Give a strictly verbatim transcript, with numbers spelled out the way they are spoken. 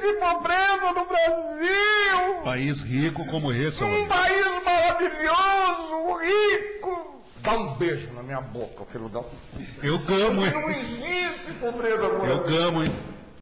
existe pobreza no Brasil! País rico como esse, Um país maravilhoso, rico! Dá um beijo na minha boca, filho da... Eu gamo, hein? Não existe pobreza no Eu Brasil! gamo, hein?